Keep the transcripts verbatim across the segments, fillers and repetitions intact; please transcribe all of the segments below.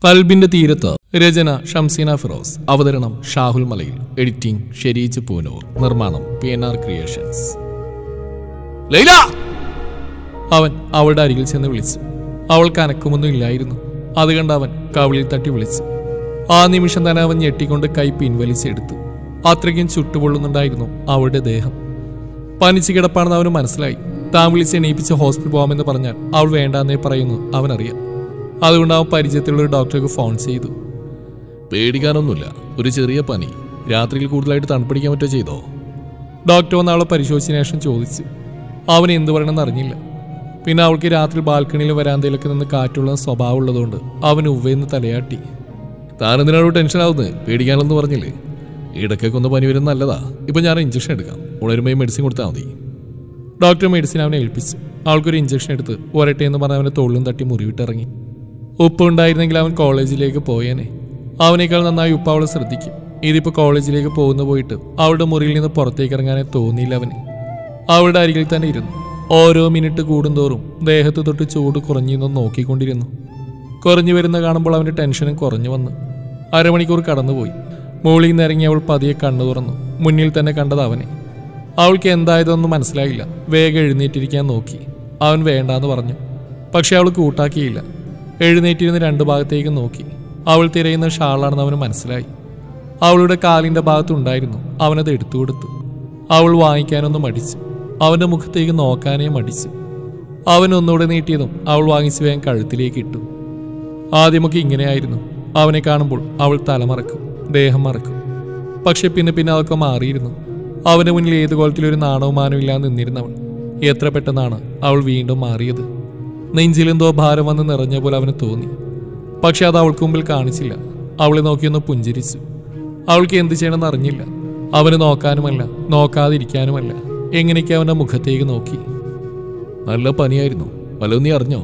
കൽബിന്റെ തീരത്ത്. രചന ഷംസീന ഫിറോസ്. അവതരണം ഷാഹുൽ മലയിൽ. എഡിറ്റിംഗ് ഷെരീജ് പൂനൂർ. നിർമ്മാണം P N R creations. Laila! അവൻ അവളുടെ അരികിൽ ചെന്ന് വിളിച്ചു. അവൾക്ക് അനക്കമൊന്നും ഇല്ലായിരുന്നു. അത് കണ്ട് അവൻ കവിളിൽ തട്ടി വിളിച്ചു. ആ നിമിഷം തന്നെ അവൻ ഞെട്ടിക്കൊണ്ട് കൈ പിൻവലിച്ചെടുത്തു. അത്രയ്ക്കും ചുട്ടുപൊള്ളുന്നുണ്ടായിരുന്നു അവളുടെ ദേഹം. പനിച്ചു കിടപ്പാണെന്ന് അവന് മനസ്സിലായി. താൻ വിളിച്ച് എണീപ്പിച്ച് ഹോസ്പിറ്റൽ പോകാമെന്ന് പറഞ്ഞാൽ അവൾ വേണ്ടാന്നേ പറയുന്നു അവനറിയാം. അതുകൊണ്ട് അവൻ പരിചയത്തിലുള്ള ഒരു ഡോക്ടർക്ക് ഫോൺ ചെയ്തു. പേടിക്കാനൊന്നുമില്ല, ഒരു ചെറിയ പനി, രാത്രിയിൽ കൂടുതലായിട്ട് തണുപ്പിടിക്കാൻ പറ്റുമോ ചെയ്തോ? ഡോക്ടർ വന്ന് അവളെ പരിശോധിച്ചതിന് ശേഷം ചോദിച്ചു. അവൻ എന്ത് പറയണമെന്ന് അറിഞ്ഞില്ല. പിന്നെ അവൾക്ക് രാത്രി ബാൽക്കണിയിൽ വരാന്തയിലൊക്കെ നിന്ന് കാറ്റുള്ള സ്വഭാവം ഉള്ളതുകൊണ്ട് അവൻ ഉവ്വെന്ന് തലയാട്ടി. താനെന്തിനാണോ ടെൻഷനാവുന്നത്? പേടിക്കാനൊന്നും പറഞ്ഞില്ലേ? ഇടയ്ക്കൊക്കെ ഒന്ന് പനി വരുന്ന നല്ലതാ. ഇപ്പം ഞാൻ ഇഞ്ചക്ഷൻ എടുക്കാം, ഉണരുമ്പോൾ മെഡിസിൻ കൊടുത്താൽ മതി. ഡോക്ടർ മെഡിസിൻ അവനെ ഏൽപ്പിച്ചു. അവൾക്കൊരു ഇഞ്ചക്ഷൻ എടുത്ത് ഒരട്ടെ എന്ന് പറഞ്ഞ് അവനെ തോളിലും തട്ടി മുറിവിട്ടിറങ്ങി. ഉപ്പ് ഉണ്ടായിരുന്നെങ്കിൽ അവൻ കോളേജിലേക്ക് പോയേനെ. അവനേക്കാൾ നന്നായി ഉപ്പ് അവളെ ശ്രദ്ധിക്കും. ഇതിപ്പോൾ കോളേജിലേക്ക് പോകുന്ന പോയിട്ട് അവളുടെ മുറിയിൽ നിന്ന് പുറത്തേക്ക് ഇറങ്ങാനേ തോന്നിയില്ല അവന്. അവളുടെ അരികിൽ തന്നെ ഇരുന്നു. ഓരോ മിനിറ്റ് കൂടുന്തോറും ദേഹത്ത് തൊട്ട് ചൂട് കുറഞ്ഞു നോക്കിക്കൊണ്ടിരുന്നു. കുറഞ്ഞു വരുന്ന കാണുമ്പോൾ അവൻ്റെ ടെൻഷനും കുറഞ്ഞു വന്നു. അരമണിക്കൂർ കടന്നുപോയി. മുകളിൽ നിന്ന് ഇറങ്ങി അവൾ പതിയെ കണ്ണു തുറന്നു. മുന്നിൽ തന്നെ കണ്ടത് അവനെ. അവൾക്ക് എന്തായതൊന്നും മനസ്സിലായില്ല. വേഗം എഴുന്നേറ്റിരിക്കാൻ നോക്കി. അവൻ വേണ്ടാന്ന് പറഞ്ഞു. പക്ഷെ അവൾ കൂട്ടാക്കിയില്ല. എഴുന്നേറ്റിരുന്ന് രണ്ടു ഭാഗത്തേക്ക് നോക്കി. അവൾ തിരയുന്ന ഷാളാണെന്ന് അവന് മനസ്സിലായി. അവളുടെ കാലിൻ്റെ ഭാഗത്തുണ്ടായിരുന്നു. അവനത് എടുത്തു കൊടുത്തു. അവൾ വാങ്ങിക്കാനൊന്നും മടിച്ചു. അവൻ്റെ മുഖത്തേക്ക് നോക്കാനേ മടിച്ചു. അവൻ ഒന്നുകൂടെ നീട്ടിയതും അവൾ വാങ്ങിച്ച് വേഗം കഴുത്തിലേക്ക് ഇട്ടു. ആദ്യമൊക്കെ ഇങ്ങനെയായിരുന്നു. അവനെ കാണുമ്പോൾ അവൾ തലമറക്കും, ദേഹം മറക്കും. പക്ഷെ പിന്നെ പിന്നെ അതൊക്കെ മാറിയിരുന്നു. അവൻ്റെ മുന്നിൽ ഏത് കോലത്തിലൊരു നാണവും മാനവും ഇല്ലാതെ നിന്നിരുന്നവൾ. എത്ര പെട്ടെന്നാണ് അവൾ വീണ്ടും മാറിയത്. നെഞ്ചിലെന്തോ ഭാരം വന്ന് നിറഞ്ഞ പോലെ അവന് തോന്നി. പക്ഷെ അത് അവൾക്ക് മുമ്പിൽ കാണിച്ചില്ല. അവളെ നോക്കിയൊന്ന് പുഞ്ചിരിച്ചു. അവൾക്ക് എന്ത് ചെയ്യണമെന്ന് അറിഞ്ഞില്ല. അവന് നോക്കാനുമല്ല, നോക്കാതിരിക്കാനുമല്ല. എങ്ങനെയൊക്കെ അവൻ്റെ മുഖത്തേക്ക് നോക്കി. നല്ല പനിയായിരുന്നു, വല്ലതും നീ അറിഞ്ഞോ?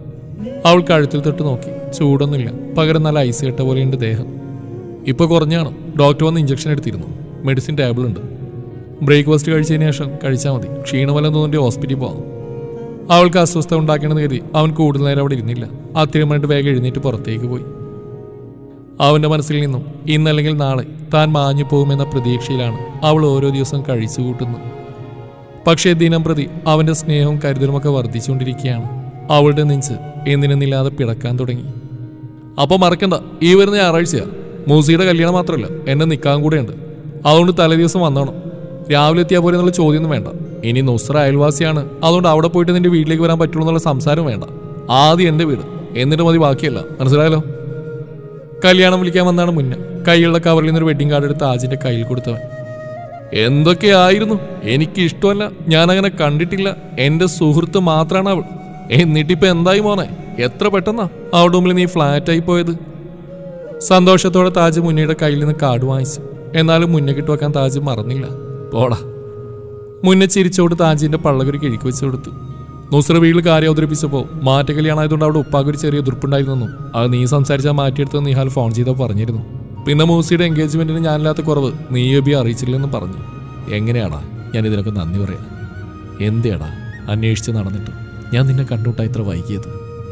അവൾ കഴുത്തിൽ തൊട്ട് നോക്കി. ചൂടൊന്നുമില്ല, പകരം നല്ല ഐസ് കെട്ട പോലെയുണ്ട് ദേഹം. ഇപ്പോൾ കുറഞ്ഞാണ്. ഡോക്ടർ വന്ന് ഇഞ്ചക്ഷൻ എടുത്തിരുന്നു. മെഡിസിൻ ടേബിൾ ഉണ്ട്. ബ്രേക്ക്ഫാസ്റ്റ് കഴിച്ചതിന് ശേഷം കഴിച്ചാൽ മതി. ക്ഷീണമല്ലെന്ന് തോന്നി ഹോസ്പിറ്റലിൽ പോകാം. അവൾക്ക് അസ്വസ്ഥ ഉണ്ടാക്കണമെന്ന് കരുതി അവൻ കൂടുതൽ നേരം അവിടെ ഇരുന്നില്ല. അത്രയും വേണ്ടി വേഗം എഴുന്നേറ്റ് പുറത്തേക്ക് പോയി. അവൻ്റെ മനസ്സിൽ നിന്നും ഇന്നല്ലെങ്കിൽ നാളെ താൻ മാഞ്ഞു പോകുമെന്ന പ്രതീക്ഷയിലാണ് അവൾ ഓരോ ദിവസം കഴിച്ചു കൂട്ടുന്നത്. പക്ഷേ ദിനം പ്രതി അവൻ്റെ സ്നേഹവും കരുതലുമൊക്കെ വർദ്ധിച്ചുകൊണ്ടിരിക്കുകയാണ്. അവളുടെ നെഞ്ച് എന്തിനെന്നില്ലാതെ പിടക്കാൻ തുടങ്ങി. അപ്പോൾ മറക്കണ്ട, ഈ വരുന്ന ഞായറാഴ്ചയാ. മൂസിയുടെ കല്യാണം മാത്രമല്ല, എന്നെ നിൽക്കാൻ കൂടെയുണ്ട്. അതുകൊണ്ട് തലേ ദിവസം വന്നോണം. രാവിലെ എത്തിയാൽ പോരെ എന്നുള്ള ചോദ്യമൊന്നും വേണ്ട. ഇനി നുസ്ര അയൽവാസിയാണ്, അതുകൊണ്ട് അവിടെ പോയിട്ട് നിന്റെ വീട്ടിലേക്ക് വരാൻ പറ്റുള്ളൂ എന്നുള്ള സംസാരം വേണ്ട. ആദ്യം എൻ്റെ വീട്, എന്നിട്ട് മതി ബാക്കിയല്ല. മനസ്സിലായല്ലോ? കല്യാണം വിളിക്കാൻ വന്നാണ് മുന്നേ കൈയുള്ള കവറിൽ നിന്നൊരു വെഡിങ് കാർഡ് എടുത്ത് ആജിന്റെ കയ്യിൽ കൊടുത്തവൻ. എന്തൊക്കെയായിരുന്നു, എനിക്ക് ഇഷ്ടമല്ല, ഞാനങ്ങനെ കണ്ടിട്ടില്ല. എൻ്റെ സുഹൃത്ത് മാത്രമാണ് അവൾ. എന്നിട്ടിപ്പോൾ എന്തായി മോനെ? എത്ര പെട്ടെന്നാ അവളുടെ മുമ്പിൽ നീ ഫ്ലാറ്റായി പോയത്. സന്തോഷത്തോടെ താജ് മുന്നയുടെ കയ്യിൽ നിന്ന് കാർഡ് വാങ്ങിച്ചു. എന്നാലും മുന്നേ കിട്ടുവെക്കാൻ താജ് മറന്നില്ല. പോടാ. മുന്നേ ചിരിച്ചോട് താജിന്റെ പള്ളകൊരു കിഴിക്ക് വെച്ച് കൊടുത്തു. നുസ്ര വീട്ടിൽ കാര്യം അവതരിപ്പിച്ചപ്പോൾ മാറ്റ കല്യാണമായതുകൊണ്ട് അവിടെ ഉപ്പാക്കൊരു ചെറിയ എതിർപ്പുണ്ടായിരുന്നെന്നും അത് നീ സംസാരിച്ചാൽ മാറ്റിയെടുത്തെന്ന് നിഹാൽ ഫോൺ ചെയ്തപ്പോൾ പറഞ്ഞിരുന്നു. പിന്നെ മൂസിയുടെ എൻഗേജ്മെന്റിന് ഞാനില്ലാത്ത കുറവ് നീ എബി അറിയിച്ചില്ലെന്നും പറഞ്ഞു. എങ്ങനെയാടാ ഞാൻ ഇതിനൊക്കെ നന്ദി പറയാം? എന്തിയാടാ അന്വേഷിച്ച് നടന്നിട്ട് ഞാൻ നിന്നെ കണ്ടുട്ടാ ഇത്ര വൈകിയത്?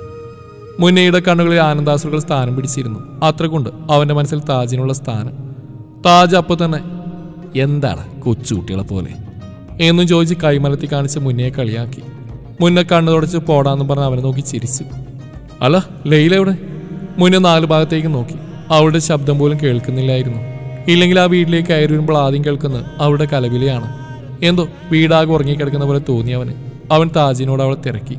മുന്നയുടെ കണ്ണുകളിൽ ആനന്ദാസുകൾ സ്ഥാനം പിടിച്ചിരുന്നു. അത്ര കൊണ്ട് അവന്റെ മനസ്സിൽ താജിനുള്ള സ്ഥാനം. താജ് അപ്പോൾ തന്നെ എന്താണ് കൊച്ചുകുട്ടികളെ പോലെ എന്നും ചോദിച്ച് കൈമലത്തി കാണിച്ച് മുന്നയെ കളിയാക്കി. മുന്നേ കണ്ണു തുടച്ച് പോടാന്ന് പറഞ്ഞ് അവനെ നോക്കി ചിരിച്ചു. അല്ല, ലൈല എവിടെ? മുന്നേ നാല് ഭാഗത്തേക്ക് നോക്കി. അവളുടെ ശബ്ദം പോലും കേൾക്കുന്നില്ലായിരുന്നു. ഇല്ലെങ്കിൽ ആ വീട്ടിലേക്ക് കയറി വരുമ്പോൾ ആദ്യം കേൾക്കുന്നത് അവളുടെ കലവിലയാണ്. എന്തോ വീടാകെ ഉറങ്ങിക്കിടക്കുന്ന പോലെ തോന്നി അവന്. അവൻ താജിനോട് അവളെ തിരക്കി.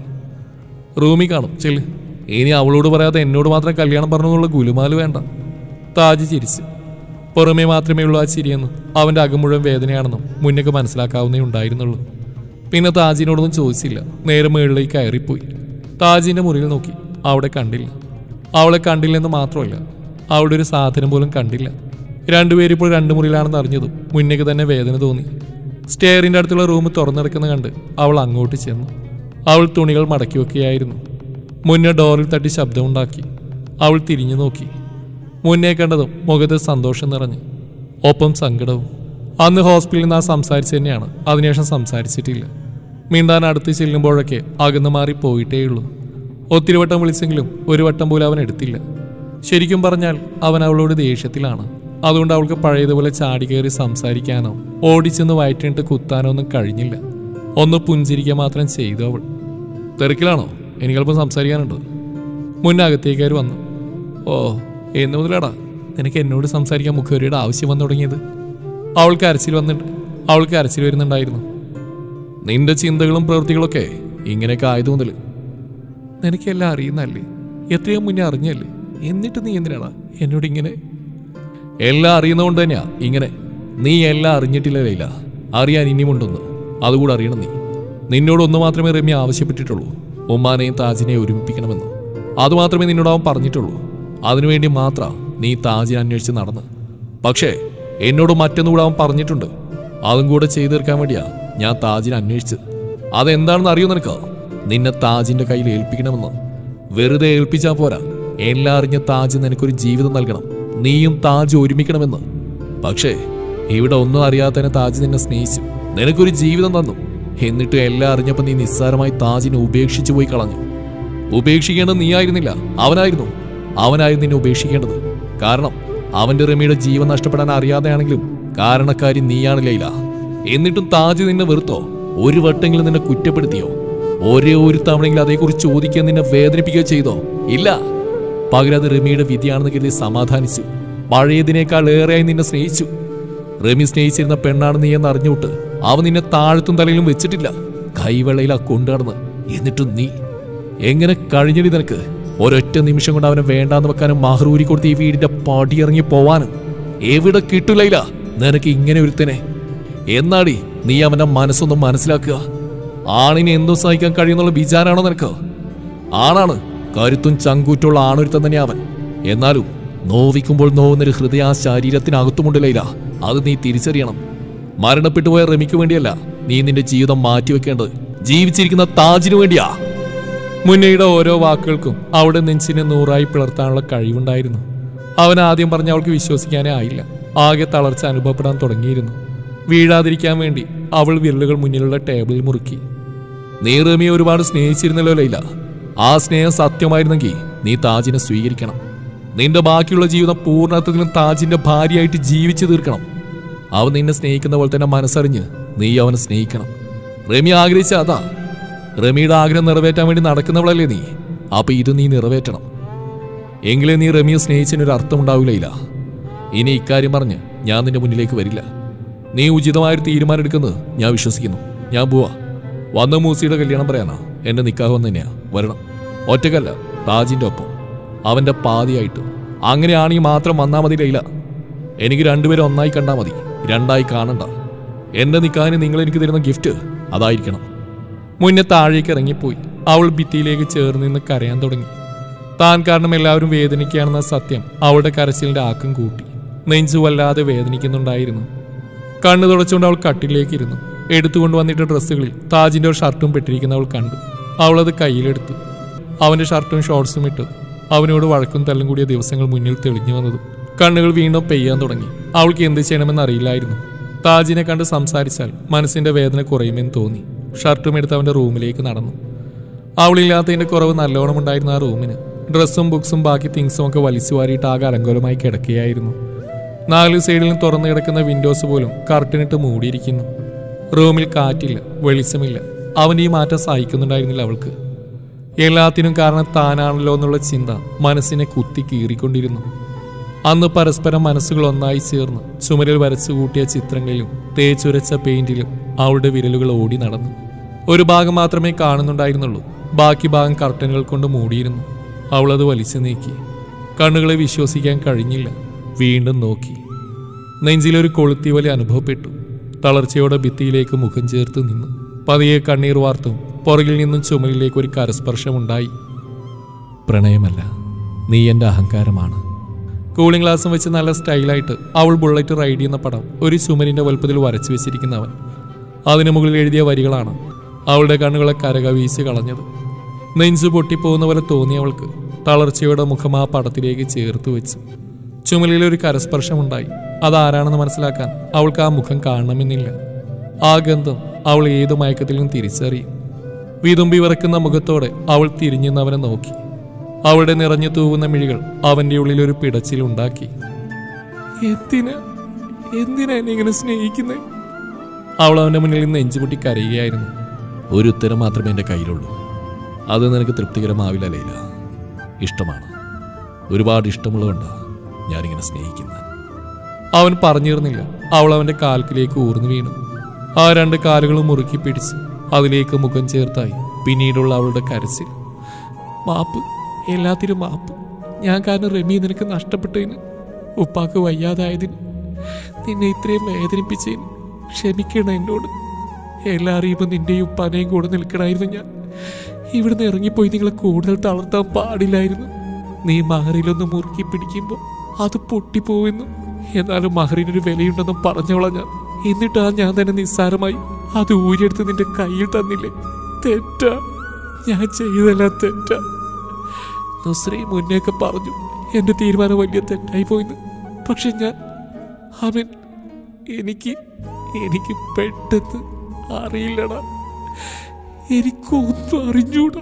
റൂമിൽ കാണും, ചെല്ല്. ഇനി അവളോട് പറയാതെ എന്നോട് മാത്രം കല്യാണം പറഞ്ഞു എന്നുള്ള ഗുലുമാല് വേണ്ട. താജ് ചിരിച്ചു. പുറമേ മാത്രമേ ഉള്ളൂ ആ ചിരിയെന്നും അവൻ്റെ അകം മുഴുവൻ വേദനയാണെന്നും മുന്നേക്ക് മനസ്സിലാക്കാവുന്നേ ഉണ്ടായിരുന്നുള്ളൂ. പിന്നെ താജിനോടൊന്നും ചോദിച്ചില്ല. നേരെ മുകളിലേക്ക് കയറിപ്പോയി. താജിൻ്റെ മുറിയിൽ നോക്കി. അവിടെ കണ്ടില്ല. അവളെ കണ്ടില്ലെന്ന് മാത്രമല്ല, അവളുടെ ഒരു സാധനം പോലും കണ്ടില്ല. രണ്ടുപേരിപ്പോൾ രണ്ട് മുറിയിലാണെന്ന് അറിഞ്ഞതും മുന്നേക്ക് തന്നെ വേദന തോന്നി. സ്റ്റെയറിൻ്റെ അടുത്തുള്ള റൂം തുറന്നെടുക്കുന്ന കണ്ട് അവൾ അങ്ങോട്ട് ചെന്നു. അവൾ തുണികൾ മടക്കി വെക്കുകയായിരുന്നു. മുന്നേ ഡോറിൽ തട്ടി ശബ്ദമുണ്ടാക്കി. അവൾ തിരിഞ്ഞു നോക്കി. മുന്നേ കണ്ടതും മുഖത്ത് സന്തോഷം നിറഞ്ഞു, ഒപ്പം സങ്കടവും. അന്ന് ഹോസ്പിറ്റലിൽ നിന്ന് ആ സംസാരിച്ചു തന്നെയാണ്. അതിനുശേഷം സംസാരിച്ചിട്ടില്ല. മിണ്ടാൻ അടുത്ത് ചെല്ലുമ്പോഴൊക്കെ അകന്നു മാറി പോയിട്ടേയുള്ളൂ. ഒത്തിരി വട്ടം വിളിച്ചെങ്കിലും ഒരു വട്ടം പോലും അവൻ എടുത്തില്ല. ശരിക്കും പറഞ്ഞാൽ അവൻ അവളോട് ദേഷ്യത്തിലാണ്. അതുകൊണ്ട് അവൾക്ക് പഴയതുപോലെ ചാടി കയറി സംസാരിക്കാനോ ഓടിച്ചെന്ന് വയറ്റിനിട്ട് കുത്താനോ ഒന്നും കഴിഞ്ഞില്ല. ഒന്ന് പുഞ്ചിരിക്കുക മാത്രം ചെയ്തു അവൾ. തിരക്കിലാണോ? എനിക്കല്പം സംസാരിക്കാനുണ്ട്. മുന്നകത്തേക്കാർ വന്നു. ഓ, എന്ന് മുതലാടാ നിനക്ക് എന്നോട് സംസാരിക്കാൻ മുഖവരിയുടെ ആവശ്യം വന്നു തുടങ്ങിയത്? അവൾക്ക് അരച്ചിൽ വന്നിട്ട് അവൾക്ക് അരച്ചിൽ വരുന്നുണ്ടായിരുന്നു. നിന്റെ ചിന്തകളും പ്രവൃത്തികളൊക്കെ ഇങ്ങനെയൊക്കെ ആയതു മുതൽ. നിനക്കെല്ലാം അറിയുന്നല്ലേ, എത്രയോ മുന്നേ അറിഞ്ഞല്ലേ, എന്നിട്ട് നീ എന്തിനാടാ എന്നോട് ഇങ്ങനെ? എല്ലാം അറിയുന്നതുകൊണ്ട് തന്നെയാ ഇങ്ങനെ. നീ എല്ലാം അറിഞ്ഞിട്ടില്ല, അറിയാൻ ഇനിയുമുണ്ടൊന്ന്, അതുകൂടെ അറിയണം നീ. നിന്നോട് ഒന്ന് മാത്രമേ റമ്യ ആവശ്യപ്പെട്ടിട്ടുള്ളൂ, ഉമ്മാനെയും താജിനെയും ഒരുമിപ്പിക്കണമെന്ന്. അതുമാത്രമേ നിന്നോട് അവൻ പറഞ്ഞിട്ടുള്ളൂ. അതിനുവേണ്ടി മാത്രം നീ താജിനെ അന്വേഷിച്ച് നടന്ന്. പക്ഷേ എന്നോട് മറ്റൊന്നുകൂടെ അവൻ പറഞ്ഞിട്ടുണ്ട്. അതും കൂടെ ചെയ്തു തീർക്കാൻ വേണ്ടിയാ ഞാൻ താജിനെ അന്വേഷിച്ച്. അതെന്താണെന്ന് അറിയോ നിനക്ക്? നിന്നെ താജിന്റെ കയ്യിൽ ഏൽപ്പിക്കണമെന്ന്. വെറുതെ ഏൽപ്പിച്ചാൽ പോരാ, എല്ലാം അറിഞ്ഞ താജ് നിനക്കൊരു ജീവിതം നൽകണം, നീയും താജ് ഒരുമിക്കണമെന്ന്. പക്ഷേ ഇവിടെ ഒന്നും അറിയാത്തതിനെ താജ് നിന്നെ സ്നേഹിച്ചു, നിനക്കൊരു ജീവിതം തന്നു. എന്നിട്ട് എല്ലാം അറിഞ്ഞപ്പോൾ നീ നിസ്സാരമായി താജിനെ ഉപേക്ഷിച്ചു പോയി കളഞ്ഞു. ഉപേക്ഷിക്കേണ്ടത് നീ ആയിരുന്നില്ല, അവനായിരുന്നു. അവനായിരുന്നു നിന്നെ ഉപേക്ഷിക്കേണ്ടത്. കാരണം അവന്റെ റമിയുടെ ജീവൻ നഷ്ടപ്പെടാൻ അറിയാതെയാണെങ്കിലും കാരണക്കാരി നീയാണ് ലൈല. എന്നിട്ടും താജ് നിന്നെ വെറുത്തോ? ഒരു വട്ടെങ്കിലും നിന്നെ കുറ്റപ്പെടുത്തിയോ? ഒരേ ഒരു തവണയെങ്കിലും അതേക്കുറിച്ച് ചോദിക്കാൻ നിന്നെ വേദനിപ്പിക്കുകയോ ചെയ്തോ? ഇല്ല. പകരം അത് റമിയുടെ വിധിയാണെന്ന് കരുതി സമാധാനിച്ചു. പഴയതിനേക്കാൾ ഏറെയായി നിന്നെ സ്നേഹിച്ചു. റമി സ്നേഹിച്ചിരുന്ന പെണ്ണാണ് നീ എന്ന് അറിഞ്ഞുവിട്ട് അവൻ നിന്നെ താഴത്തും തലയിലും വെച്ചിട്ടില്ല, കൈവെള്ളയിലാ കൊണ്ടുനടന്ന്. എന്നിട്ടും നീ എങ്ങനെ കഴിഞ്ഞടി നിനക്ക്? ഒരൊറ്റ നിമിഷം കൊണ്ട് അവനെ വേണ്ടാന്ന് വെക്കാനും മഹറൂരി കൊടുത്ത് ഈ വീടിന്റെ പടിയിറങ്ങി പോവാനും എവിടെ കിട്ടൂലയില്ല നിനക്ക് ഇങ്ങനെ ഒരുത്തനെ. എന്നാടി നീ അവന്റെ മനസ്സൊന്നും മനസ്സിലാക്കുക. ആണിനെ എന്തും സഹിക്കാൻ കഴിയുന്നുള്ള വിചാരാണോ നിനക്ക്? ആണാണ്, കരുത്തും ചങ്കൂറ്റുള്ള ആണൊരുത്തൻ തന്നെ അവൻ. എന്നാലും നോവിക്കുമ്പോൾ നോവുന്നൊരു ഹൃദയ ആ ശരീരത്തിനകത്തുമുണ്ടല്ല, അത് നീ തിരിച്ചറിയണം. മരണപ്പെട്ടു പോയ റമിക്ക് വേണ്ടിയല്ല നീ നിന്റെ ജീവിതം മാറ്റിവെക്കേണ്ടത്, ജീവിച്ചിരിക്കുന്ന താജിനു വേണ്ടിയാ. മുന്നയുടെ ഓരോ വാക്കുകൾക്കും അവിടെ നെഞ്ചിനെ നൂറായി പിളർത്താനുള്ള കഴിവുണ്ടായിരുന്നു. അവൻ ആദ്യം പറഞ്ഞ അവൾക്ക് വിശ്വസിക്കാനേ ആയില്ല. ആകെ തളർച്ച അനുഭവപ്പെടാൻ തുടങ്ങിയിരുന്നു. വീഴാതിരിക്കാൻ വേണ്ടി അവൾ വിരലുകൾ മുന്നിലുള്ള ടേബിളിൽ മുറുക്കി. നീ റമിയെ ഒരുപാട് സ്നേഹിച്ചിരുന്നല്ലോ ലൈല. ആ സ്നേഹം സത്യമായിരുന്നെങ്കിൽ നീ താജിനെ സ്വീകരിക്കണം. നിന്റെ ബാക്കിയുള്ള ജീവിതം പൂർണ്ണത്വത്തിലും താജിന്റെ ഭാര്യയായിട്ട് ജീവിച്ചു തീർക്കണം. അവൻ നിന്നെ സ്നേഹിക്കുന്ന പോലെ തന്നെ മനസ്സറിഞ്ഞ് നീ അവനെ സ്നേഹിക്കണം. റമി ആഗ്രഹിച്ച അതാ. റമിയുടെ ആഗ്രഹം നിറവേറ്റാൻ വേണ്ടി നടക്കുന്നവളല്ലേ നീ. അപ്പൊ ഇത് നീ നിറവേറ്റണം. എങ്കിലേ നീ റമിയെ സ്നേഹിച്ചതിനൊരു അർത്ഥമുണ്ടാവില്ല. ഇനി ഇക്കാര്യം പറഞ്ഞ് ഞാൻ നിന്റെ മുന്നിലേക്ക് വരില്ല. നീ ഉചിതമായൊരു തീരുമാനം എടുക്കുന്നത് ഞാൻ വിശ്വസിക്കുന്നു. ഞാൻ പോവാ. വന്ന മൂസിയുടെ കല്യാണം പറയാനാ എന്റെ നിക്കാഹ് വന്ന് തന്നെയാ. വരണം. ഒറ്റക്കല്ല, താജിന്റെ ഒപ്പം, അവന്റെ പാതിയായിട്ട്. അങ്ങനെയാണെങ്കിൽ മാത്രം വന്നാൽ മതി ലൈല. എനിക്ക് രണ്ടുപേരും ഒന്നായി കണ്ടാൽ മതി, രണ്ടായി കാണണ്ട. എന്റെ നിക്കാഹിന് നിങ്ങൾ എനിക്ക് തരുന്ന ഗിഫ്റ്റ് അതായിരിക്കണം. മുന്നേ താഴേക്ക് ഇറങ്ങിപ്പോയി. അവൾ ഭിത്തിയിലേക്ക് ചേർന്ന് നിന്ന് കരയാൻ തുടങ്ങി. താൻ കാരണം എല്ലാവരും വേദനിക്കുകയാണെന്ന സത്യം അവളുടെ കരച്ചിലിന്റെ ആക്കം കൂട്ടി. നെഞ്ചു വല്ലാതെ വേദനിക്കുന്നുണ്ടായിരുന്നു. കണ്ണു തുടച്ചുകൊണ്ട് അവൾ കട്ടിലേക്ക് ഇരുന്നു. എടുത്തുകൊണ്ട് വന്നിട്ട് ഡ്രസ്സുകളിൽ താജിന്റെ ഒരു ഷർട്ടും പെട്ടിരിക്കുന്ന അവൾ കണ്ടു. അവളത് കയ്യിലെടുത്തു. അവന്റെ ഷർട്ടും ഷോർട്സും ഇട്ട് അവനോട് വഴക്കും തല്ലും കൂടിയ ദിവസങ്ങൾ മുന്നിൽ തെളിഞ്ഞു വന്നതും കണ്ണുകൾ വീണ്ടും പെയ്യാൻ തുടങ്ങി. അവൾക്ക് എന്ത് ചെയ്യണമെന്ന് അറിയില്ലായിരുന്നു. താജിനെ കണ്ട് സംസാരിച്ചാൽ മനസ്സിന്റെ വേദന കുറയുമെന്ന് തോന്നി. ഷർട്ടും എടുത്ത് അവന്റെ റൂമിലേക്ക് നടന്നു. അവളില്ലാത്തതിന്റെ കുറവ് നല്ലോണം ഉണ്ടായിരുന്നു ആ റൂമിന്. ഡ്രസ്സും ബുക്സും ബാക്കി തിങ്സും ഒക്കെ വലിച്ചു വാരിയിട്ട് ആകെ അലങ്കോലമായി കിടക്കുകയായിരുന്നു. നാല് സൈഡിലും തുറന്നു കിടക്കുന്ന വിൻഡോസ് പോലും കർട്ടനിട്ട് മൂടിയിരിക്കുന്നു. റൂമിൽ കാറ്റില്ല, വെളിച്ചമില്ല. അവൻ്റെ ഈ മാറ്റം സഹിക്കുന്നുണ്ടായിരുന്നില്ല അവൾക്ക്. എല്ലാത്തിനും കാരണം താനാണല്ലോ എന്നുള്ള ചിന്ത മനസ്സിനെ കുത്തി കീറിക്കൊണ്ടിരുന്നു. അന്ന് പരസ്പരം മനസ്സുകൾ ഒന്നായി ചേർന്ന് ചുമരിൽ വരച്ചു കൂട്ടിയ ചിത്രങ്ങളിലും തേച്ചുരച്ച പെയിന്റിലും അവളുടെ വിരലുകൾ ഓടി നടന്നു. ഒരു ഭാഗം മാത്രമേ കാണുന്നുണ്ടായിരുന്നുള്ളൂ. ബാക്കി ഭാഗം കർട്ടനുകൾ കൊണ്ട് മൂടിയിരുന്നു. അവളത് വലിച്ചു നീക്കി. കണ്ണുകളെ വിശ്വസിക്കാൻ കഴിഞ്ഞില്ല. വീണ്ടും നോക്കി. നെഞ്ചിലൊരു കൊളുത്തിവലി അനുഭവപ്പെട്ടു. തളർച്ചയോടെ ഭിത്തിയിലേക്ക് മുഖം ചേർത്ത് നിന്നു. പതിയെ കണ്ണീർ വാർത്തും പുറകിൽ നിന്നും ചുമലിലേക്ക് ഒരു കരസ്പർശമുണ്ടായി. പ്രണയമല്ല, നീ എൻ്റെ അഹങ്കാരമാണ്. കൂളിംഗ് ഗ്ലാസും വെച്ച് നല്ല സ്റ്റൈലായിട്ട് അവൾ ബുള്ളറ്റ് റൈഡ് ചെയ്യുന്ന പടം ഒരു ചുമരിൻ്റെ വലുപ്പത്തിൽ വരച്ചു വെച്ചിരിക്കുന്നവൻ. അതിനു മുകളിൽ എഴുതിയ വരികളാണ് അവളുടെ കണ്ണുകളെ കരകവീശി കളഞ്ഞത്. നെഞ്ചു പൊട്ടിപ്പോകുന്ന പോലെ തോന്നിയവൾക്ക് തളർച്ചയുടെ മുഖം ആ പടത്തിലേക്ക് ചേർത്ത് വെച്ചു. ചുമലിലൊരു കരസ്പർശമുണ്ടായി. അതാരാണെന്ന് മനസ്സിലാക്കാൻ അവൾക്ക് ആ മുഖം കാണണമെന്നില്ല. ആ ഗന്ധം അവൾ ഏതു മയക്കത്തിലും തിരിച്ചറിയും. വിതുമ്പി വിറക്കുന്ന മുഖത്തോടെ അവൾ തിരിഞ്ഞെന്നവനെ നോക്കി. അവളുടെ നിറഞ്ഞു തൂവുന്ന മിഴികൾ അവന്റെ ഉള്ളിൽ ഒരു പിടച്ചിലുണ്ടാക്കി. എന്തിനാ എന്തിനാ എന്നെ ഇങ്ങനെ സ്നേഹിക്കുന്നേ? അവൾ അവന്റെ മുന്നിൽ നിന്ന് നെഞ്ചുപൊട്ടി കരയുകയായിരുന്നു. ഒരു ഉത്തരം മാത്രമേ എൻ്റെ കയ്യിലുള്ളൂ. അത് നിനക്ക് തൃപ്തികരമാവില്ല ലൈല. ഇഷ്ടമാണ്, ഒരുപാട് ഇഷ്ടമുള്ളതുകൊണ്ടാണ് ഞാനിങ്ങനെ സ്നേഹിക്കുന്നത്. അവൻ പറഞ്ഞിരുന്നില്ല. അവൾ അവന്റെ കാൽക്കിലേക്ക് ഊർന്നു വീണു. ആ രണ്ട് കാലുകളും മുറുക്കി പിടിച്ച് അതിലേക്ക് മുഖം ചേർത്തായി. പിന്നീടുള്ള അവളുടെ കരച്ചിൽ. മാപ്പ്, എല്ലാത്തിനും മാപ്പ്. ഞാൻ കാരണം റമി നിനക്ക് നഷ്ടപ്പെട്ടതിന്, ഉപ്പാക്ക് വയ്യാതായതിന്, നിന്നെ ഇത്രയും വേദനിപ്പിച്ചതിന് ക്ഷമിക്കണം എന്നോട്. എല്ലാം അറിയുമ്പോൾ നിന്റെയും ഉപ്പാനെയും കൂടെ നിൽക്കണമായിരുന്നു ഞാൻ. ഇവിടുന്ന് ഇറങ്ങിപ്പോയി നിങ്ങളെ കൂടുതൽ തളർത്താൻ പാടില്ലായിരുന്നു. നീ മഹറിലൊന്ന് മുറുക്കി പിടിക്കുമ്പോൾ അത് പൊട്ടിപ്പോവെന്നും എന്നാലും മഹറിനൊരു വിലയുണ്ടെന്നും പറഞ്ഞോളാം ഞാൻ. എന്നിട്ടാ ഞാൻ തന്നെ നിസ്സാരമായി അത് ഊരിയെടുത്ത് നിന്റെ കയ്യിൽ തന്നില്ലേ? തെറ്റാ, ഞാൻ ചെയ്തതെല്ലാം തെറ്റാ. നുസ്രീ മുന്നേക്കെ പറഞ്ഞു എന്റെ തീരുമാനം വലിയ തെറ്റായി പോയിന്ന്. പക്ഷെ ഞാൻ അവൻ എനിക്ക് എനിക്ക് പെട്ടെന്ന് അറിയില്ലടാ, എനിക്കൊന്നും അറിഞ്ഞൂടാ.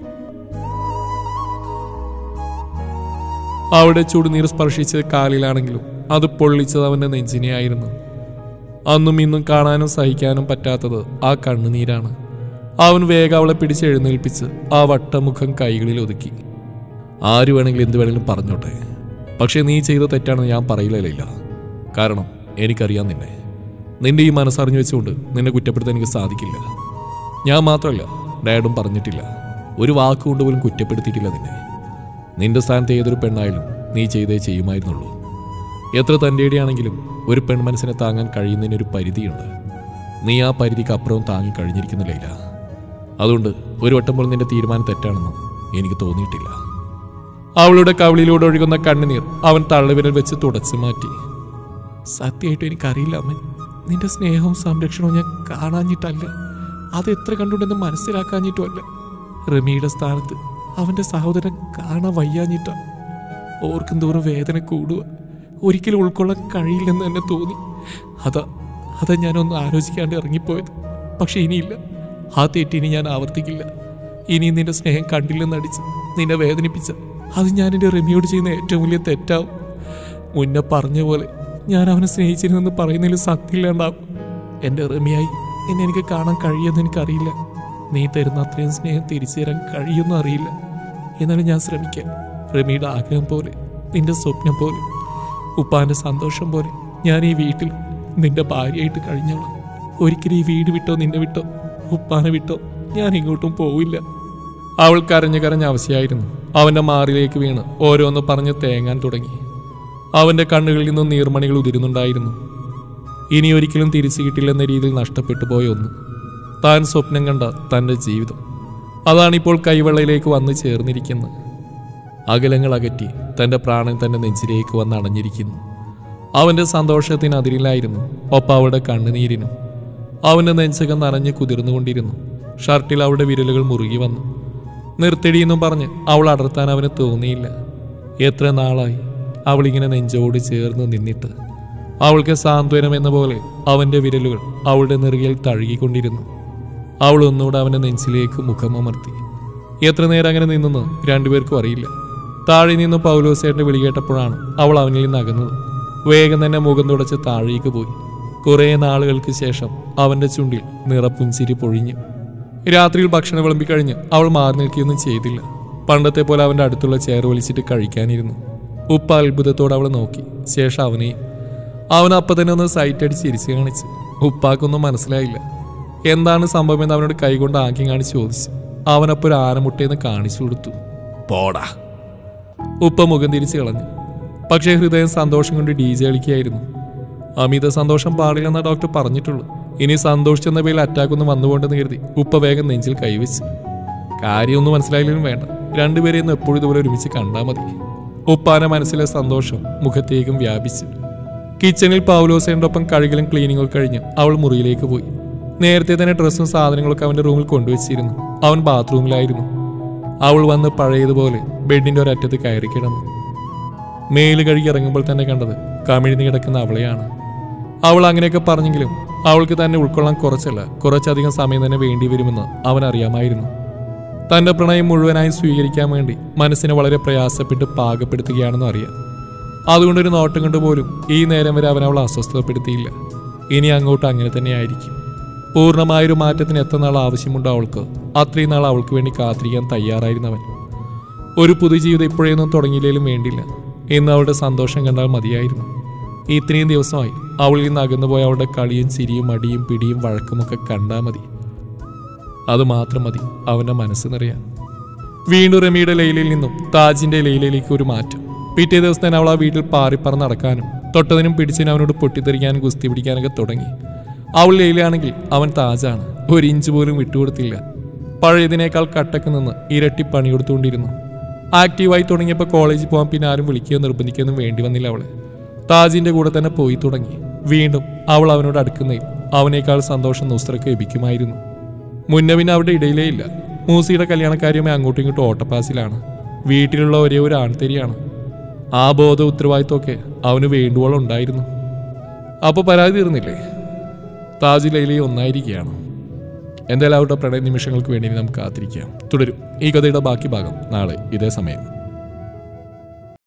അവിടെ ചുടുനീർ സ്പർശിച്ചത് കാലിലാണെങ്കിലും അത് പൊള്ളിച്ചത് അവന്റെ നെഞ്ചിനെയായിരുന്നു. അന്നും ഇന്നും കാണാനും സഹിക്കാനും പറ്റാത്തത് ആ കണ്ണുനീരാണ്. അവൻ വേഗം അവളെ പിടിച്ച് എഴുന്നേൽപ്പിച്ച് ആ വട്ടമുഖം കൈകളിൽ ഒതുക്കി. ആര് വേണമെങ്കിലും എന്ത് വേണമെങ്കിലും പറഞ്ഞോട്ടെ, പക്ഷെ നീ ചെയ്ത തെറ്റാണെന്ന് ഞാൻ പറയില്ല. കാരണം എനിക്കറിയാം നിന്നെ. നിന്റെ ഈ മനസ്സറിഞ്ഞു വെച്ചുകൊണ്ട് നിന്നെ കുറ്റപ്പെടുത്താൻ എനിക്ക് സാധിക്കില്ല. ഞാൻ മാത്രമല്ല, ഡാഡും പറഞ്ഞിട്ടില്ല, ഒരു വാക്കുകൊണ്ട് പോലും കുറ്റപ്പെടുത്തിയിട്ടില്ല നിന്നെ. നിന്റെ സ്ഥാനത്ത് ഏതൊരു പെണ്ണായാലും നീ ചെയ്തേ ചെയ്യുമായിരുന്നുള്ളൂ. എത്ര തൻ്റെടിയാണെങ്കിലും ഒരു പെൺമനസ്സിനെ താങ്ങാൻ കഴിയുന്നതിനൊരു പരിധിയുണ്ട്. നീ ആ പരിധിക്ക് അപ്പുറവും താങ്ങി കഴിഞ്ഞിരിക്കുന്ന ലൈല. അതുകൊണ്ട് ഒരു വട്ടം പോലും നിന്റെ തീരുമാനം തെറ്റാണെന്നും എനിക്ക് തോന്നിയിട്ടില്ല. അവളുടെ കവിളിലൂടെ ഒഴുകുന്ന കണ്ണുനീർ അവൻ തള്ളിവിരൽ വെച്ച് തുടച്ചു മാറ്റി. സത്യമായിട്ടും എനിക്കറിയില്ല അമ്മൻ, നിന്റെ സ്നേഹവും സംരക്ഷണവും ഞാൻ കാണാഞ്ഞിട്ടല്ല, അത് എത്ര കണ്ടുണ്ടെന്ന് മനസ്സിലാക്കാഞ്ഞിട്ടുമല്ല. റമിയുടെ സ്ഥാനത്ത് അവന്റെ സഹോദരൻ കാണാൻ വയ്യാഞ്ഞിട്ടാ. ഓർക്കും തോറും വേദന കൂടുക, ഒരിക്കലും ഉൾക്കൊള്ളാൻ കഴിയില്ലെന്ന് തന്നെ തോന്നി. അതാ അതാ ഞാനൊന്നും ആലോചിക്കാണ്ട് ഇറങ്ങിപ്പോയത്. പക്ഷെ ഇനിയില്ല, ആ തെറ്റിനി ഞാൻ ആവർത്തിക്കില്ല. ഇനി നിന്റെ സ്നേഹം കണ്ടില്ലെന്നടിച്ച് നിന്നെ വേദനിപ്പിച്ച അത് ഞാൻ എൻ്റെ റമിയോട് ചെയ്യുന്ന ഏറ്റവും വലിയ തെറ്റാവും. മുന്നേ പറഞ്ഞ പോലെ ഞാൻ അവനെ സ്നേഹിച്ചിരുന്നെന്ന് പറയുന്നതിൽ സത്യമില്ലാണ്ടാവും. എൻ്റെ റമിയായി നിന്നെ എനിക്ക് കാണാൻ കഴിയുമെന്ന് എനിക്കറിയില്ല. നീ തരുന്ന അത്രയും സ്നേഹം തിരിച്ചു തരാൻ കഴിയുമെന്നും അറിയില്ല. എന്നാലും ഞാൻ ശ്രമിക്കാം. റമിയുടെ ആഗ്രഹം പോലെ, നിന്റെ സ്വപ്നം പോലെ, ഉപ്പാന്റെ സന്തോഷം പോലെ ഞാൻ ഈ വീട്ടിൽ നിന്റെ ഭാര്യയായിട്ട് കഴിഞ്ഞോളാം. ഒരിക്കലും ഈ വീട് വിട്ടോ നിന്നെ വിട്ടോ ഉപ്പാനെ വിട്ടോ ഞാൻ ഇങ്ങോട്ടും പോവില്ല. അവൾ കരഞ്ഞു കരഞ്ഞ അവസ്ഥയായിരുന്നു. അവന്റെ മാറിലേക്ക് വീണ് ഓരോന്ന് പറഞ്ഞ് തേങ്ങാൻ തുടങ്ങി. അവന്റെ കണ്ണുകളിൽ നിന്നും നീർമണികൾ ഉതിരുന്നുണ്ടായിരുന്നു. ഇനി ഒരിക്കലും തിരിച്ചു കിട്ടില്ലെന്ന രീതിയിൽ നഷ്ടപ്പെട്ടു പോയ ഒന്ന്, താൻ സ്വപ്നം കണ്ട തൻ്റെ ജീവിതം. അതാണിപ്പോൾ കൈവെള്ളയിലേക്ക് വന്ന് ചേർന്നിരിക്കുന്നത്. അകലങ്ങൾ അകറ്റി തൻ്റെ പ്രാണൻ തൻ്റെ നെഞ്ചിലേക്ക് വന്ന് അണഞ്ഞിരിക്കുന്നു. അവൻ്റെ സന്തോഷത്തിന് അതിരില്ലായിരുന്നു, ഒപ്പം അവളുടെ കണ്ണുനീരിനും. അവൻ്റെ നെഞ്ചകം നനഞ്ഞ് കുതിർന്നുകൊണ്ടിരുന്നു. ഷർട്ടിൽ അവളുടെ വിരലുകൾ മുറുകി വന്നു. നിർത്തിടിയെന്നും പറഞ്ഞ് അവൾ അടർത്താൻ അവന് തോന്നിയില്ല. എത്ര നാളായി അവളിങ്ങനെ നെഞ്ചോട് ചേർന്ന് നിന്നിട്ട്. അവൾക്ക് സാന്ത്വനം എന്ന പോലെ അവൻ്റെ വിരലുകൾ അവളുടെ നെറുകയിൽ തഴുകിക്കൊണ്ടിരുന്നു. അവൾ ഒന്നുകൂടെ അവൻ്റെ നെഞ്ചിലേക്ക് മുഖമമർത്തി. എത്ര നേരം അങ്ങനെ നിന്നെന്ന് രണ്ടുപേർക്കും അറിയില്ല. താഴെ നിന്ന് പൗലോസേട്ടൻ്റെ വിളി കേട്ടപ്പോഴാണ് അവൾ അവനിൽ നിന്ന് അകന്നത്. വേഗം തന്നെ മുഖം തുടച്ച് താഴേക്ക് പോയി. കുറേ നാളുകൾക്ക് ശേഷം അവൻ്റെ ചുണ്ടിൽ നിറപ്പുഞ്ചിരി പൊഴിഞ്ഞു. രാത്രിയിൽ ഭക്ഷണം വിളമ്പിക്കഴിഞ്ഞ് അവൾ മാറി നിൽക്കുകയൊന്നും ചെയ്തില്ല. പണ്ടത്തെ പോലെ അവൻ്റെ അടുത്തുള്ള ചെയർ വലിച്ചിട്ട് കഴിക്കാനിരുന്നു. ഉപ്പ അത്ഭുതത്തോടെ അവളെ നോക്കി. ശേഷം അവനെയും. അവൻ അപ്പം തന്നെ ഒന്ന് സൈറ്റ് അടിച്ച് ചിരിച്ചു കാണിച്ചു. ഉപ്പാക്കൊന്നും മനസ്സിലായില്ല എന്താണ് സംഭവമെന്ന് അവനോട് കൈകൊണ്ട് ആക്കി കാണിച്ച് ചോദിച്ചു. അവനപ്പോൾ ഒരു ആനമുട്ടയെന്ന് കാണിച്ചു കൊടുത്തു. പോടാ. ഉപ്പ മുഖം തിരിച്ചു കളഞ്ഞു. പക്ഷേ ഹൃദയം സന്തോഷം കൊണ്ട് ഡി ജെ കളിക്കുകയായിരുന്നു. അമിത സന്തോഷം പാടില്ലെന്ന ഡോക്ടർ പറഞ്ഞിട്ടുള്ളൂ. ഇനി സന്തോഷിച്ചെന്ന പേരിൽ അറ്റാക്കൊന്നും വന്നുകൊണ്ടെന്ന് കരുതി ഉപ്പ വേഗം നെഞ്ചിൽ കൈവച്ചു. കാര്യമൊന്നും മനസ്സിലായാലും വേണ്ട, രണ്ടുപേരെയൊന്നും എപ്പോഴും ഇതുപോലെ ഒരുമിച്ച് കണ്ടാൽ മതി. ഉപ്പാന്റെ മനസ്സിലെ സന്തോഷം മുഖത്തേക്കും വ്യാപിച്ചു. കിച്ചണിൽ പൗലോസേന്റെ ഒപ്പം കഴുകലും ക്ലീനിങ്ങും കഴിഞ്ഞ് അവൾ മുറിയിലേക്ക് പോയി. നേരത്തെ തന്നെ ഡ്രസ്സും സാധനങ്ങളൊക്കെ അവന്റെ റൂമിൽ കൊണ്ടുവച്ചിരുന്നു. അവൻ ബാത്റൂമിലായിരുന്നു. അവൾ വന്ന് പഴയതുപോലെ ബെഡിന്റെ ഒരറ്റത്ത് കയറി കിടന്നു. മേല് കഴുകി ഇറങ്ങുമ്പോൾ തന്നെ കണ്ടത് കമിഴ്ന്ന് കിടക്കുന്ന അവളെയാണ്. അവൾ അങ്ങനെയൊക്കെ പറഞ്ഞെങ്കിലും അവൾക്ക് തന്നെ ഉൾക്കൊള്ളാൻ കുറച്ചല്ല കുറച്ചധികം സമയം തന്നെ വേണ്ടി വരുമെന്ന് അവൻ അറിയാമായിരുന്നു. തൻ്റെ പ്രണയം മുഴുവനായി സ്വീകരിക്കാൻ വേണ്ടി മനസ്സിനെ വളരെ പ്രയാസപ്പെട്ട് പാകപ്പെടുത്തുകയാണെന്ന് അറിയാം. അതുകൊണ്ടൊരു നോട്ടം കൊണ്ട് പോലും ഈ നേരം വരെ അവൻ അവളെ അസ്വസ്ഥപ്പെടുത്തിയില്ല. ഇനി അങ്ങോട്ട് അങ്ങനെ തന്നെയായിരിക്കും. പൂർണ്ണമായൊരു മാറ്റത്തിന് എത്ര നാൾ ആവശ്യമുണ്ടോ അവൾക്ക്, അത്രയും നാൾ അവൾക്ക് വേണ്ടി കാത്തിരിക്കാൻ തയ്യാറായിരുന്നവൻ. ഒരു പുതുജീവിതം ഇപ്പോഴൊന്നും തുടങ്ങിയില്ലേലും വേണ്ടില്ല, ഇന്ന് അവളുടെ സന്തോഷം കണ്ടാൽ മതിയായിരുന്നു. ഇത്രയും ദിവസമായി അവളിൽ നിന്ന് അകന്നുപോയ അവളുടെ കളിയും ചിരിയും അടിയും പിടിയും വഴക്കുമൊക്കെ കണ്ടാൽ മതി. അത് മാത്രം മതി അവൻ്റെ മനസ്സ് നിറയാൻ. വീണ്ടും റമിയുടെ ലൈലയിൽ നിന്നും താജിൻ്റെ ലൈലയിലേക്ക് ഒരു മാറ്റം. പിറ്റേ ദിവസം തന്നെ അവൾ ആ വീട്ടിൽ പാറിപ്പറന്ന് നടക്കാനും തൊട്ടതിനും പിടിച്ചതിനും അവനോട് പൊട്ടിത്തെറിക്കാനും ഗുസ്തി പിടിക്കാനൊക്കെ തുടങ്ങി. അവൾ ലൈലയാണെങ്കിൽ അവൻ താജാണ്. ഒരു ഇഞ്ച് പോലും വിട്ടുകൊടുത്തില്ല. പഴയതിനേക്കാൾ കട്ടക്ക് നിന്ന് ഇരട്ടി പണി കൊടുത്തുകൊണ്ടിരുന്നു. ആക്റ്റീവായി തുടങ്ങിയപ്പോൾ കോളേജിൽ പോകാൻ പിന്നെ ആരും വിളിക്കുകയോ നിർബന്ധിക്കുകയൊന്നും വേണ്ടി വന്നില്ല. അവളെ താജിൻ്റെ കൂടെ തന്നെ പോയി തുടങ്ങി. വീണ്ടും അവൾ അവനോട് അടുക്കുന്നതിൽ അവനേക്കാൾ സന്തോഷം നുസ്രക്ക് ലഭിക്കുമായിരുന്നു. മുന്നേ പിന്നെ അവരുടെ ഇടയിലേ ഇല്ല. മൂസിയുടെ കല്യാണക്കാരിയുമായി അങ്ങോട്ടും ഇങ്ങോട്ടും ഓട്ടപ്പാസിലാണ്. വീട്ടിലുള്ള ഒരേ ഒരു ആൺതരിയാണ്. ആ ബോധ ഉത്തരവാദിത്വമൊക്കെ അവന് വേണ്ടുവോളം ഉണ്ടായിരുന്നു. അപ്പോൾ പരാതി തീർന്നില്ലേ? താജ് ലൈലയും ഒന്നായിരിക്കുകയാണ്. എന്തായാലും അവരുടെ പ്രണയ നിമിഷങ്ങൾക്ക് വേണ്ടി നമുക്ക് കാത്തിരിക്കാം. തുടരും ഈ കഥയുടെ ബാക്കി ഭാഗം നാളെ ഇതേ സമയം.